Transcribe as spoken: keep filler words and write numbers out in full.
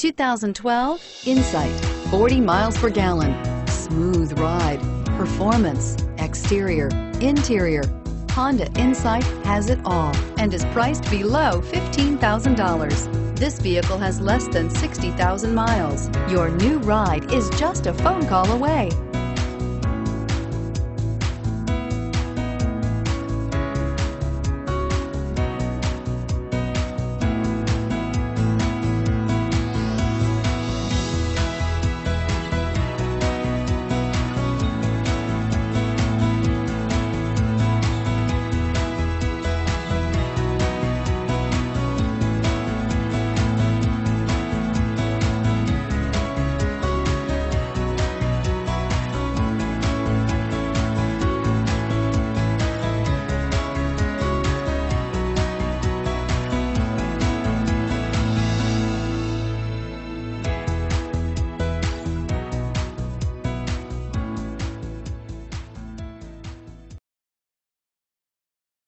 two thousand twelve Insight. forty miles per gallon. Smooth ride. Performance. Exterior. Interior. Honda Insight has it all and is priced below fifteen thousand dollars. This vehicle has less than sixty thousand miles. Your new ride is just a phone call away.